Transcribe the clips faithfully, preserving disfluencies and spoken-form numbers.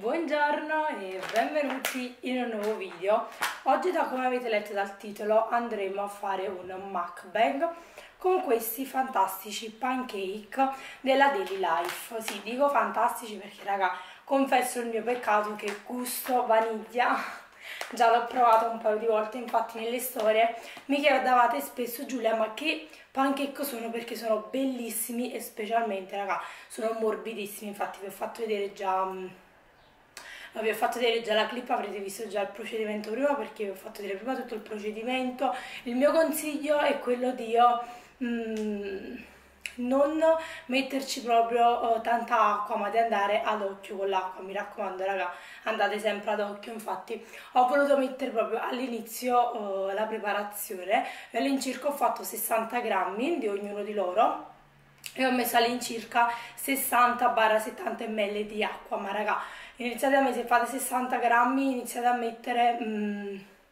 Buongiorno e benvenuti in un nuovo video. Oggi, da come avete letto dal titolo, andremo a fare un mukbang con questi fantastici pancake della Daily Life. Sì, dico fantastici perché, raga, confesso il mio peccato che gusto vaniglia. Già l'ho provato un paio di volte, infatti nelle storie mi chiedevate spesso: Giulia, ma che pancake sono? Perché sono bellissimi e specialmente, raga, sono morbidissimi. Infatti vi ho fatto vedere già vi ho fatto vedere già la clip, avrete visto già il procedimento prima, perché vi ho fatto vedere prima tutto il procedimento. Il mio consiglio è quello di mm, non metterci proprio uh, tanta acqua, ma di andare ad occhio con l'acqua. Mi raccomando, raga, andate sempre ad occhio. Infatti ho voluto mettere proprio all'inizio uh, la preparazione, e all'incirca ho fatto sessanta grammi di ognuno di loro e ho messo all'incirca sessanta settanta millilitri di acqua. Ma raga, iniziate a mettere, se fate sessanta grammi, iniziate a mettere mm,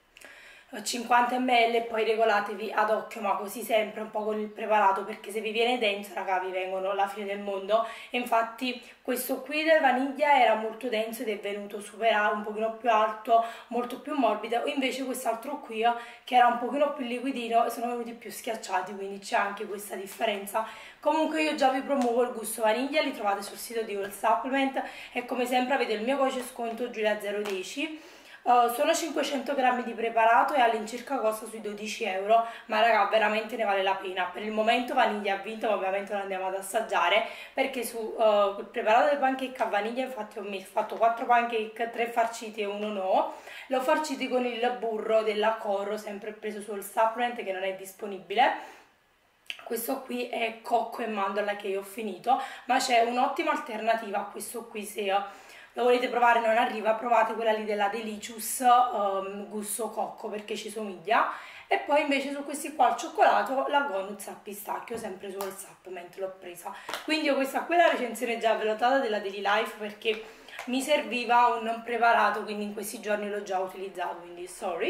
cinquanta millilitri e poi regolatevi ad occhio, ma così sempre un po' con il preparato, perché se vi viene denso, raga, vi vengono la fine del mondo. E infatti questo qui del vaniglia era molto denso ed è venuto super un pochino più alto, molto più morbido. Invece quest'altro qui, che era un pochino più liquidino, sono venuti più schiacciati, quindi c'è anche questa differenza. Comunque io già vi promuovo il gusto vaniglia, li trovate sul sito di All Supplement e come sempre avete il mio codice sconto Giulia zero dieci. Uh, sono cinquecento grammi di preparato e all'incirca costa sui dodici euro, ma raga, veramente ne vale la pena. Per il momento vaniglia ha vinto, ma ovviamente lo andiamo ad assaggiare, perché su uh, il preparato del pancake a vaniglia infatti ho fatto quattro pancake, tre farciti e uno no. L'ho farciti con il burro della Coro, sempre preso sul Supplement, che non è disponibile. Questo qui è cocco e mandorla, che io ho finito, ma c'è un'ottima alternativa a questo qui. Se lo volete provare, non arriva, provate quella lì della Delicious um, gusto cocco, perché ci somiglia. E poi invece su questi qua al cioccolato la Gonuz al pistacchio, sempre su Supplement l'ho presa. Quindi io questa qui la recensione già ve l'ho data della Daily Life, perché mi serviva un preparato, quindi in questi giorni l'ho già utilizzato, quindi sorry.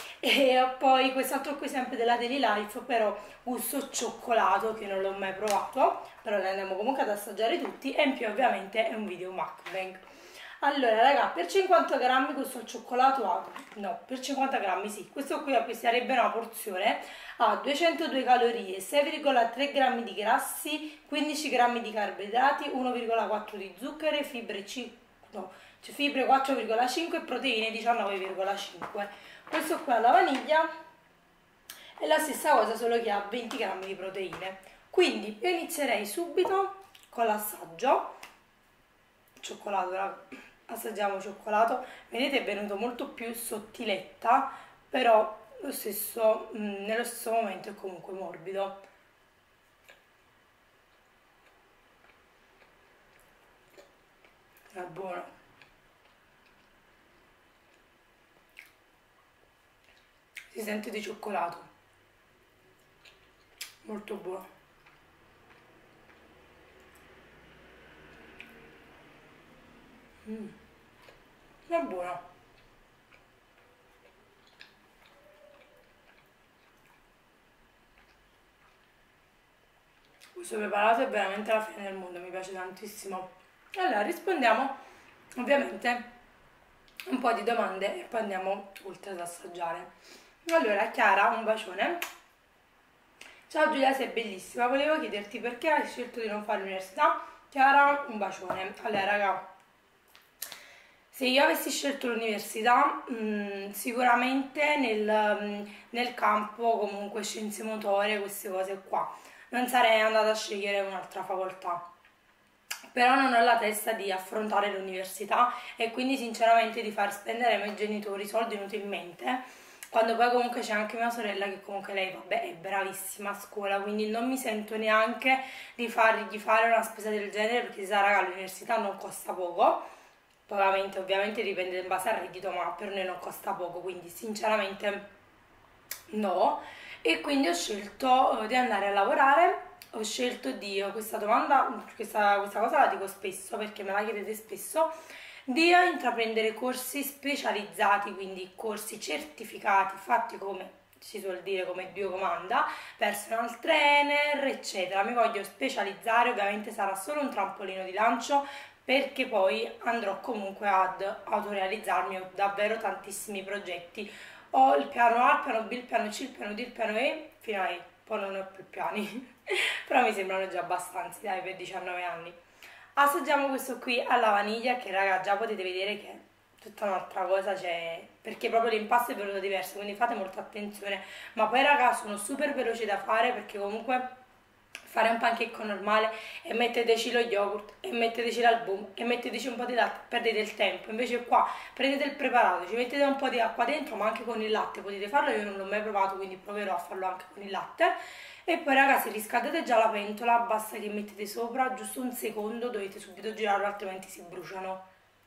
E poi quest'altro qui sempre della Daily Life, però gusto cioccolato, che non l'ho mai provato, però ne andiamo comunque ad assaggiare tutti, e in più ovviamente è un video mukbang. Allora raga, per cinquanta grammi questo cioccolato ha, no, per cinquanta grammi sì, questo qui acquisterebbe una porzione, ha duecentodue calorie, sei virgola tre grammi di grassi, quindici grammi di carboidrati, uno virgola quattro di zucchero, fibre, no, cioè fibre quattro virgola cinque e proteine diciannove virgola cinque. Questo qua alla vaniglia è la stessa cosa, solo che ha venti grammi di proteine. Quindi io inizierei subito con l'assaggio. Cioccolato, raga. Assaggiamo cioccolato. Vedete, è venuto molto più sottiletta, però lo stesso, mh, nello stesso momento è comunque morbido. È buono. Si sente di cioccolato, molto buono. Mm. È buono. Questo preparato è veramente la fine del mondo, mi piace tantissimo. Allora rispondiamo ovviamente un po' di domande e poi andiamo oltre ad assaggiare. Allora, Chiara, un bacione. Ciao Giulia, sei bellissima, volevo chiederti perché hai scelto di non fare l'università. Chiara, un bacione. Allora raga, se io avessi scelto l'università, mh, sicuramente nel, nel campo comunque scienze motorie, queste cose qua, non sarei andata a scegliere un'altra facoltà. Però non ho la testa di affrontare l'università e quindi sinceramente di far spendere ai miei genitori soldi inutilmente, quando poi comunque c'è anche mia sorella che comunque lei, vabbè, è bravissima a scuola, quindi non mi sento neanche di fargli fare una spesa del genere, perché sa, raga, l'università non costa poco. Poi ovviamente, ovviamente dipende in base al reddito, ma per noi non costa poco, quindi sinceramente no. E quindi ho scelto di andare a lavorare. Ho scelto di, questa domanda, questa, questa cosa la dico spesso perché me la chiedete spesso, di intraprendere corsi specializzati, quindi corsi certificati, fatti come si suol dire, come Dio comanda, personal trainer, eccetera. Mi voglio specializzare, ovviamente sarà solo un trampolino di lancio perché poi andrò comunque ad autorealizzarmi, ho davvero tantissimi progetti. Ho il piano A, il piano B, il piano C, il piano D, il piano E, fino a E, poi non ho più piani, però mi sembrano già abbastanza, dai, per diciannove anni. Assaggiamo questo qui alla vaniglia, che raga già potete vedere che è tutta un'altra cosa, cioè, perché proprio l'impasto è venuto diverso, quindi fate molta attenzione. Ma poi raga sono super veloci da fare, perché comunque fare un pancake normale e metteteci lo yogurt e metteteci l'album e metteteci un po' di latte, perdete il tempo. Invece qua prendete il preparato, ci mettete un po' di acqua dentro, ma anche con il latte potete farlo, io non l'ho mai provato quindi proverò a farlo anche con il latte. E poi ragazzi riscaldate già la pentola, basta che mettete sopra giusto un secondo, dovete subito girarlo altrimenti si bruciano.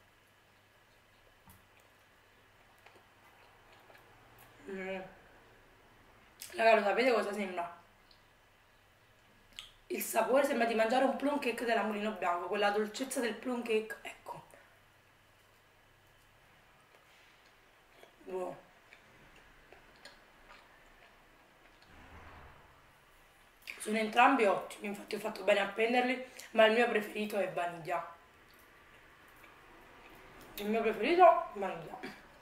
Mm. Raga, lo sapete cosa sembra? Il sapore sembra di mangiare un plum cake della Mulino Bianco, quella dolcezza del plum cake, ecco. Buono. Sono entrambi ottimi, infatti ho fatto bene a prenderli, ma il mio preferito è vaniglia. Il mio preferito è vaniglia.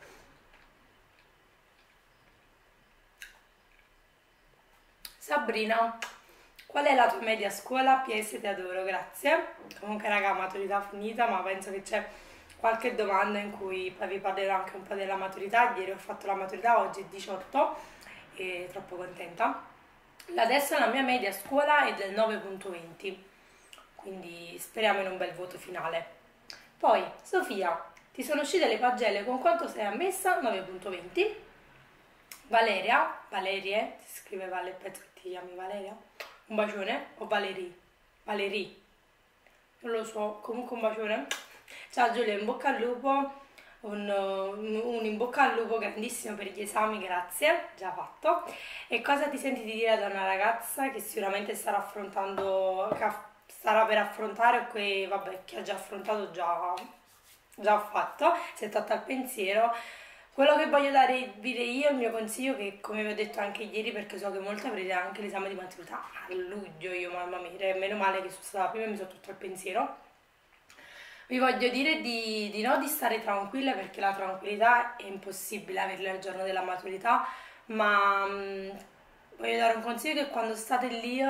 Sabrina, qual è la tua media a scuola? P S ti adoro, grazie. Comunque raga, maturità finita, ma penso che c'è qualche domanda in cui poi vi parlerò anche un po' della maturità. Ieri ho fatto la maturità, oggi è diciotto e troppo contenta. Adesso la mia media a scuola è del nove virgola venti, quindi speriamo in un bel voto finale. Poi, Sofia, ti sono uscite le pagelle, con quanto sei ammessa? nove virgola venti. Valeria, Valerie, si scrive Vale, penso che ti chiami Valeria, un bacione, o Valerie? Valerie, non lo so, comunque un bacione. Ciao Giulia, in bocca al lupo, un, un in bocca al lupo grandissimo per gli esami, grazie, già fatto. E cosa ti senti di dire ad una ragazza che sicuramente starà affrontando, che starà per affrontare o che, vabbè, che ha già affrontato, già, già fatto, si è tolta il pensiero. Quello che voglio dare, dire io, il mio consiglio, che come vi ho detto anche ieri, perché so che molti avrete anche l'esame di maturità a luglio, io mamma mia, meno male che sono stata prima e mi sono tolto il pensiero. Vi voglio dire di, di no, di stare tranquilla, perché la tranquillità è impossibile averla il giorno della maturità, ma mh, voglio dare un consiglio, che quando state lì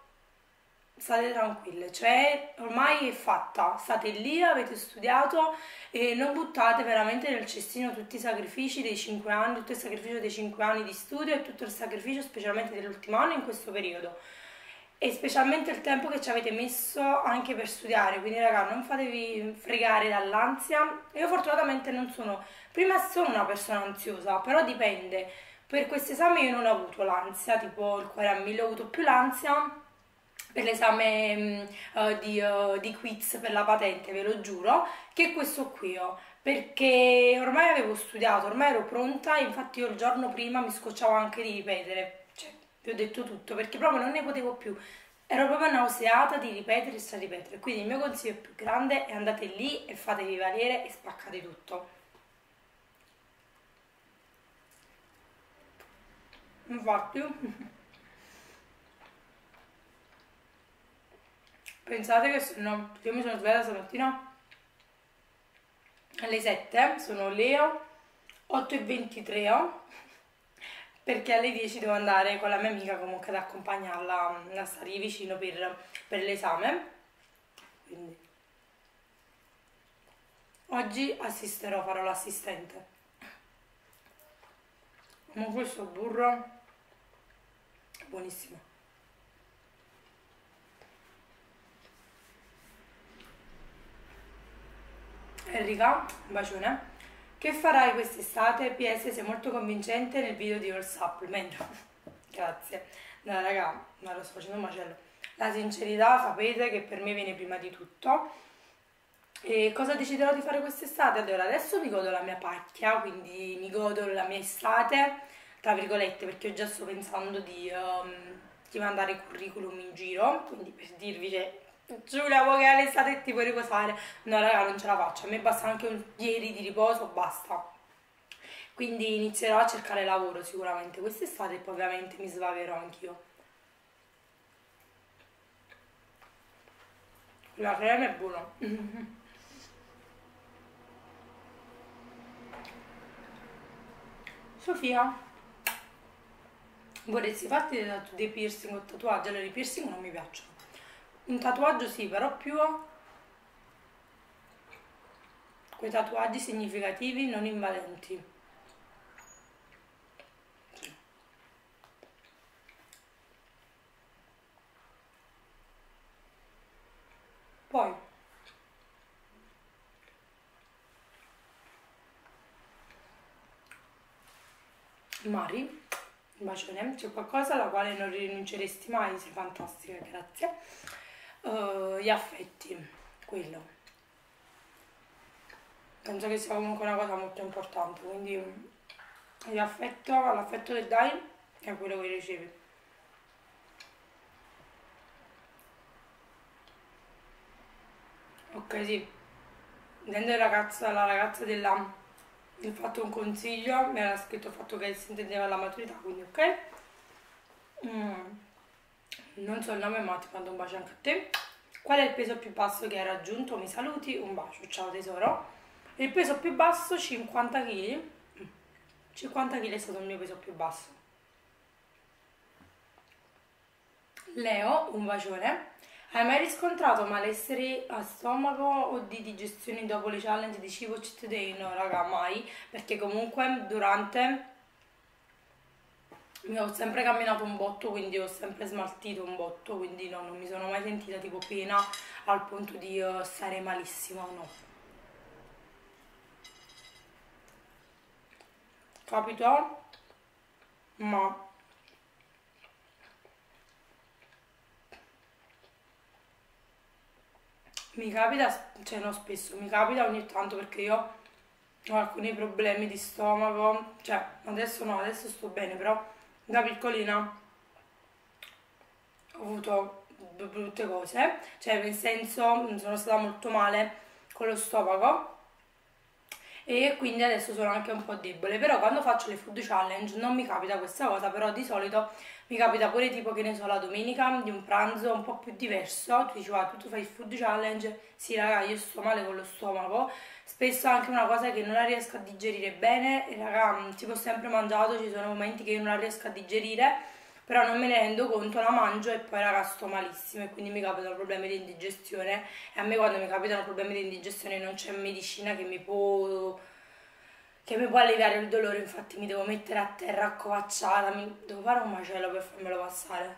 state tranquille, cioè ormai è fatta, state lì, avete studiato e non buttate veramente nel cestino tutti i sacrifici dei cinque anni, tutto il sacrificio dei cinque anni di studio e tutto il sacrificio specialmente dell'ultimo anno in questo periodo. E specialmente il tempo che ci avete messo anche per studiare, quindi raga non fatevi fregare dall'ansia. Io fortunatamente non sono, prima sono una persona ansiosa, però dipende, per questo esame io non ho avuto l'ansia, tipo il cuore a mille, ho avuto più l'ansia per l'esame uh, di, uh, di quiz per la patente, ve lo giuro, che questo qui ho, perché ormai avevo studiato, ormai ero pronta, infatti io il giorno prima mi scocciavo anche di ripetere, cioè vi ho detto tutto, perché proprio non ne potevo più, ero proprio nauseata di ripetere e ripetere, quindi il mio consiglio più grande è andate lì e fatevi valere e spaccate tutto. Infatti, pensate che sono, io mi sono svegliata stamattina alle sette, sono le otto e ventitré, perché alle dieci devo andare con la mia amica comunque ad accompagnarla, a stare vicino per, per l'esame. Quindi oggi assisterò, farò l'assistente. Ma questo burro è buonissimo. Enrica, un bacione. Che farai quest'estate? P S sei molto convincente nel video di All Supplement. Grazie. No raga, ma lo sto facendo un macello. La sincerità sapete che per me viene prima di tutto. E cosa deciderò di fare quest'estate? Allora, adesso mi godo la mia pacchia, quindi mi godo la mia estate, tra virgolette, perché io già sto pensando di, um, di mandare il curriculum in giro, quindi per dirvi che Giulia, vuoi che l'estate ti puoi riposare? No raga, non ce la faccio, a me basta anche un ieri di riposo, basta. Quindi inizierò a cercare lavoro sicuramente quest'estate e poi ovviamente mi svagherò anch'io. La crema è buona. Sofia, vorresti farti dei, tatu- dei piercing o tatuaggi? Allora, i piercing non mi piacciono. Un tatuaggio sì, però più quei tatuaggi significativi, non invadenti. Poi, Mari, un bacione, c'è qualcosa alla quale non rinunceresti mai? Sei fantastica, grazie. Uh, gli affetti, quello. Penso che sia comunque una cosa molto importante, quindi l'affetto, l'affetto che dai è quello che ricevi. Ok, sì, dentro la ragazza, la ragazza della, mi ha fatto un consiglio, mi era scritto il fatto che si intendeva la maturità, quindi ok. Mm, non so il nome, ma ti mando un bacio anche a te. Qual è il peso più basso che hai raggiunto? Mi saluti, un bacio, ciao tesoro. Il peso più basso, cinquanta chili. cinquanta chili è stato il mio peso più basso. Leo, un bacione. Hai mai riscontrato malessere a stomaco o di digestione dopo le challenge di cibo cheat day? No, raga, mai, perché comunque durante mi ho sempre camminato un botto, quindi ho sempre smaltito un botto, quindi no, non mi sono mai sentita tipo pena al punto di uh, stare malissimo, no. Capito? Ma mi capita, cioè no spesso, mi capita ogni tanto perché io ho alcuni problemi di stomaco, cioè adesso no, adesso sto bene, però da piccolina ho avuto brutte cose, cioè nel senso sono stata molto male con lo stomaco e quindi adesso sono anche un po' debole, però quando faccio le food challenge non mi capita questa cosa, però di solito mi capita pure tipo che ne so la domenica di un pranzo un po' più diverso, tu dici guarda tu fai il food challenge, sì raga io sto male con lo stomaco, spesso è anche una cosa che non la riesco a digerire bene e raga tipo ho sempre mangiato, ci sono momenti che io non la riesco a digerire, però non me ne rendo conto, la mangio e poi raga sto malissimo e quindi mi capitano problemi di indigestione e a me quando mi capitano problemi di indigestione non c'è medicina che mi può che mi può alleviare il dolore, infatti mi devo mettere a terra accovacciata, mi devo fare un macello per farmelo passare.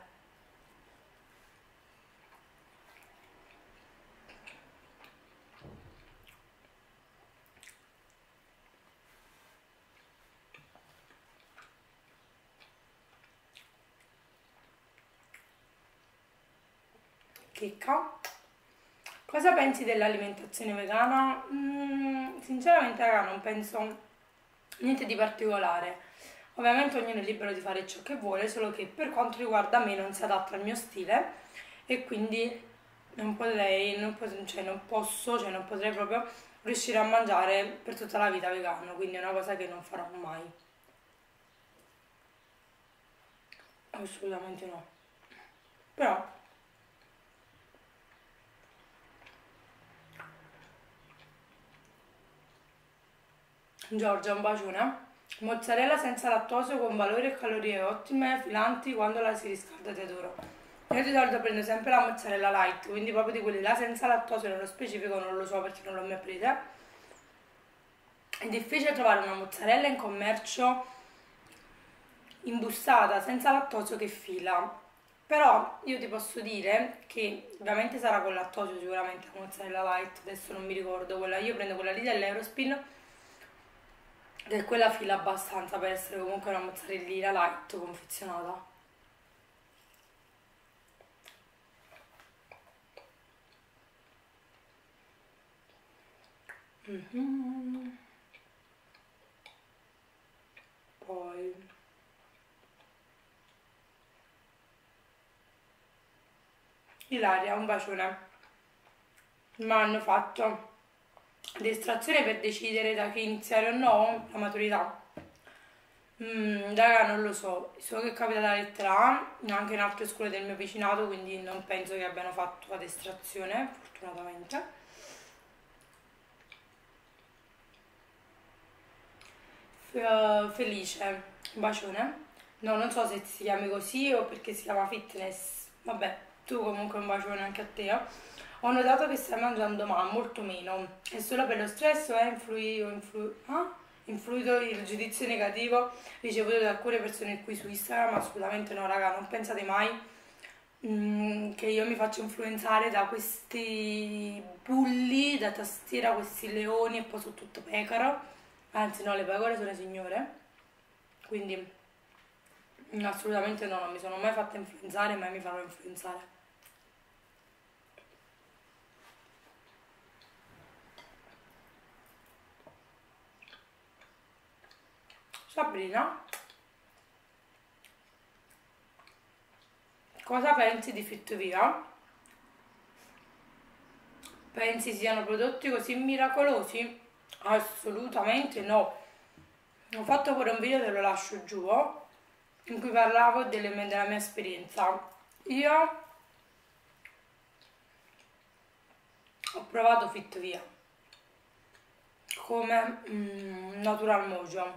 Chicca. Cosa pensi dell'alimentazione vegana? Mm, sinceramente, raga, non penso niente di particolare. Ovviamente ognuno è libero di fare ciò che vuole, solo che per quanto riguarda me non si adatta al mio stile e quindi non potrei, non, pot- cioè non posso, cioè non potrei proprio riuscire a mangiare per tutta la vita vegano, quindi è una cosa che non farò mai. Assolutamente no. Però, Giorgia, un bacione. Mozzarella senza lattosio con valori e calorie ottime, filanti quando la si riscalda, ti adoro. Io di solito prendo sempre la mozzarella light, quindi proprio di quelle là senza lattosio, nello specifico non lo so perché non l'ho mai presa. È difficile trovare una mozzarella in commercio imbustata senza lattosio che fila. Però io ti posso dire che ovviamente sarà con lattosio sicuramente la mozzarella light, adesso non mi ricordo quella, io prendo quella lì dell'Eurospin che è quella fila abbastanza per essere comunque una mozzarellina light confezionata. Mhm. Poi Ilaria, un bacione. Mi hanno fatto l'estrazione per decidere da che iniziare o no la maturità. Mm, raga, non lo so, so che capita la lettera A, anche in altre scuole del mio vicinato, quindi non penso che abbiano fatto ad estrazione, fortunatamente. Fe- felice, un bacione. No, non so se si chiami così o perché si chiama fitness. Vabbè, tu comunque un bacione anche a te. Ho notato che stai mangiando ma molto meno. È solo per lo stress o è influito, influ- ah? influito il giudizio negativo ricevuto da alcune persone qui su Instagram? Assolutamente no, raga, non pensate mai mm, che io mi faccio influenzare da questi bulli da tastiera, questi leoni e poi sono tutto pecora. Anzi no, le pecore sono le signore. Quindi no, assolutamente no, non mi sono mai fatta influenzare e mai mi farò influenzare. Sabrina, cosa pensi di Fit Via? Pensi siano prodotti così miracolosi? Assolutamente no. Ho fatto pure un video, te lo lascio giù, oh, in cui parlavo delle mie- della mia esperienza. Io ho provato Fit Via come mm, Natural Mojo.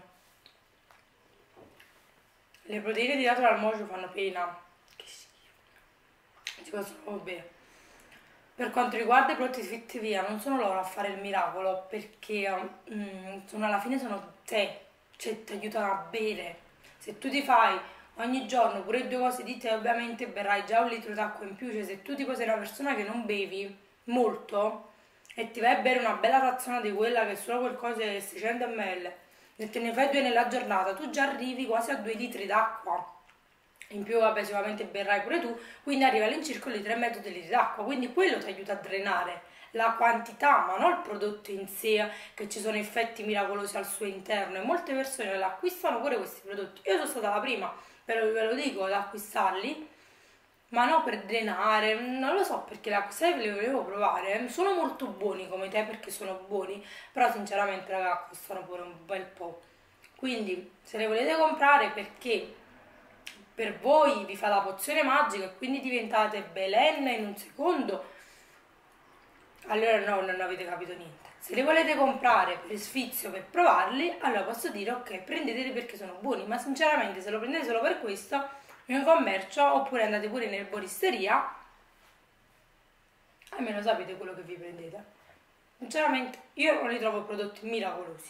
Le proteine di Natural Mojo fanno pena. Che schifo. Si possono bere. Per quanto riguarda i prodotti Fit Via, non sono loro a fare il miracolo, perché mm, sono, alla fine sono te, cioè ti aiutano a bere. Se tu ti fai ogni giorno pure due cose di tè, ovviamente berrai già un litro d'acqua in più, cioè se tu tipo sei una persona che non bevi molto e ti vai a bere una bella tazzona di quella che è solo qualcosa di seicento millilitri e te ne fai due nella giornata, tu già arrivi quasi a due litri d'acqua. In più, vabbè, sicuramente berrai pure tu, quindi arriva all'incirca un litro e mezzo di litri d'acqua, quindi quello ti aiuta a drenare la quantità, ma non il prodotto in sé, che ci sono effetti miracolosi al suo interno. E molte persone l'acquistano pure questi prodotti. Io sono stata la prima, ve lo, ve lo dico, ad acquistarli, ma no per drenare, non lo so perché le acquistai le volevo provare. Sono molto buoni come te perché sono buoni, però sinceramente, raga, costano pure un bel po'. Quindi, se le volete comprare perché per voi vi fa la pozione magica e quindi diventate Belen in un secondo, allora no, non avete capito niente. Se li volete comprare per sfizio, per provarli, allora posso dire ok, prendeteli perché sono buoni, ma sinceramente se lo prendete solo per questo, in commercio oppure andate pure in erboristeria, almeno sapete quello che vi prendete. Sinceramente io non li trovo prodotti miracolosi.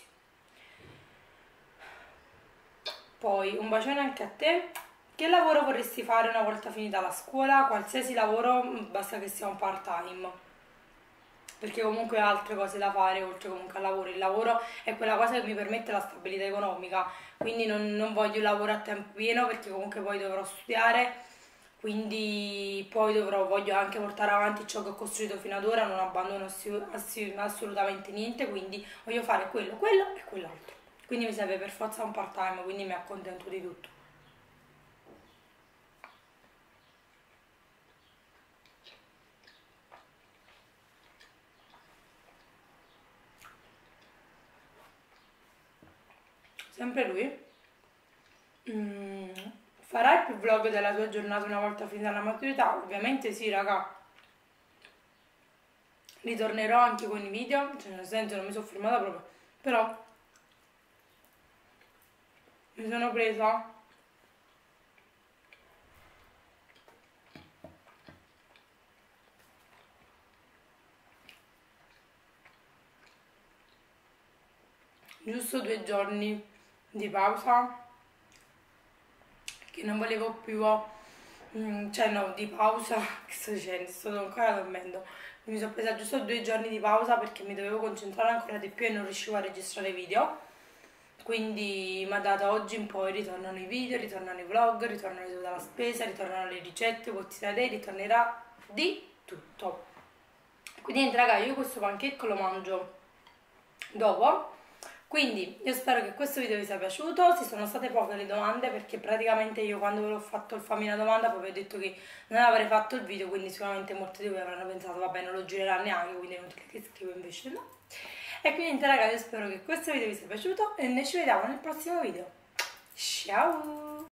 Poi un bacione anche a te. Che lavoro vorresti fare una volta finita la scuola? Qualsiasi lavoro, basta che sia un part time, perché comunque ho altre cose da fare oltre comunque al lavoro. Il lavoro è quella cosa che mi permette la stabilità economica, quindi non, non voglio lavorare a tempo pieno perché comunque poi dovrò studiare, quindi poi dovrò, voglio anche portare avanti ciò che ho costruito fino ad ora, non abbandono assi- assi- assolutamente niente, quindi voglio fare quello, quello e quell'altro. Quindi mi serve per forza un part time, quindi mi accontento di tutto. Sempre lui. Mm, farai più vlog della tua giornata una volta finita la maturità? Ovviamente sì, raga. Ritornerò anche con i video, cioè nel senso non mi sono fermata proprio. Però mi sono presa giusto due giorni di pausa, che non volevo più, mm, cioè no, di pausa, che sto dicendo, sto ancora dormendo. Mi sono presa giusto due giorni di pausa perché mi dovevo concentrare ancora di più e non riuscivo a registrare video. Quindi ma da oggi in poi ritornano i video, ritornano i vlog, ritornano tutta la spesa, ritornano le ricette quotidiane, ritornerà di tutto. Quindi niente raga, io questo pancake lo mangio dopo. Quindi io spero che questo video vi sia piaciuto. Si sono state poche le domande perché praticamente io quando ve l'ho fatto il fammi una domanda poi vi ho detto che non avrei fatto il video, quindi sicuramente molti di voi avranno pensato vabbè non lo girerà neanche, quindi è inutile che scrivo, invece no. E quindi niente ragazzi, io spero che questo video vi sia piaciuto e noi ci vediamo nel prossimo video. Ciao!